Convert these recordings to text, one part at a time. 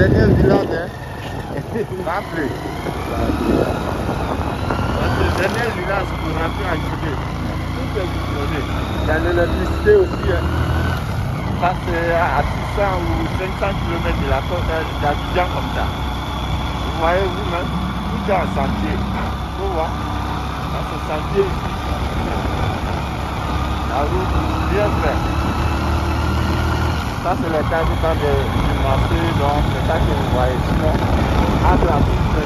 dernier village, hein. Gbapleu. C'est le dernier village pour rentrer en Guinée. Tout est goudronné. Il y a l'électricité aussi, hein. Ça c'est à 600 ou 500 km de la côte d'Abidjan comme ça. Vous voyez vous-même, tout est en sentier. Vous voyez, dans ce sentier ici, la route bien faite. Ça c'est le cas du temps du marché, donc c'est ça que vous voyez. Sinon, entre la route,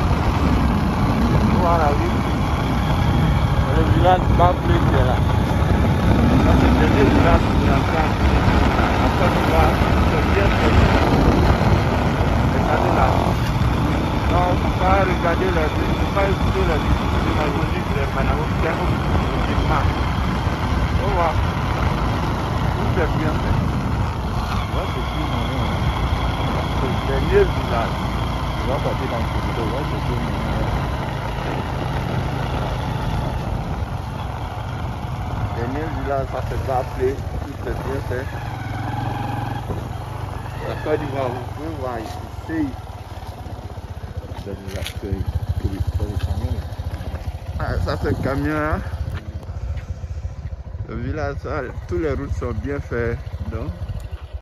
vous voyez la route. C'est le village Gbapleu qui est là. Ça c'est le dernier village qui est en train de c'est bien fait. Regardez là. Non, il ne faut pas regarder la vie, il ne faut pas écouter la vie démagogique des managers logiquement. On voit. Tout est bien fait. Là, c'est tout mignon. C'est le dernier village. Tu vas passer dans le photo, là, c'est tout mignon. Dernier village, ça c'est Gbapleu, tout est bien fait. La Côte d'Ivoire, vous pouvez voir ici. Ça c'est le camion. Hein? Le village, toutes les routes sont bien faites. Donc